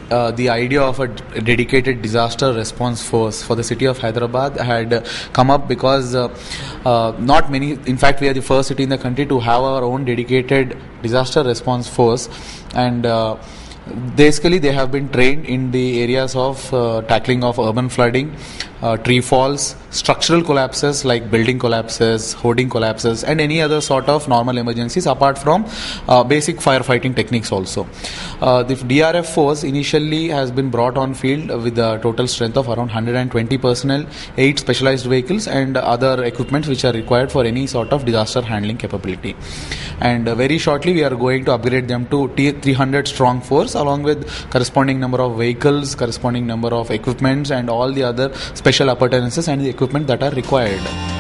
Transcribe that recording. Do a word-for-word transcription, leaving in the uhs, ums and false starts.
uh, the idea of a d- dedicated disaster response force for the city of Hyderabad had uh, come up because uh, uh, not many, in fact we are the first city in the country to have our own dedicated disaster response force, and uh, basically they have been trained in the areas of uh, tackling of urban flooding, uh, tree falls, structural collapses like building collapses, hoarding collapses, and any other sort of normal emergencies apart from uh, basic firefighting techniques also. Uh, the D R F force initially has been brought on field with a total strength of around one hundred twenty personnel, eight specialized vehicles and other equipments which are required for any sort of disaster handling capability. And uh, very shortly we are going to upgrade them to T three hundred strong force along with corresponding number of vehicles, corresponding number of equipments and all the other special appurtenances and the equipment that are required.